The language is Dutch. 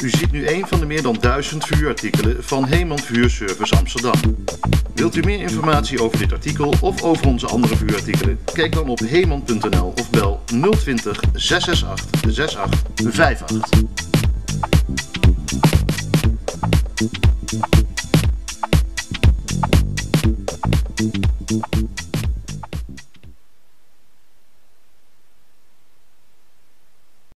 U ziet nu een van de meer dan 1000 vuurartikelen van Heeman Vuurservice Amsterdam. Wilt u meer informatie over dit artikel of over onze andere vuurartikelen? Kijk dan op heeman.nl of bel 020 668 6858.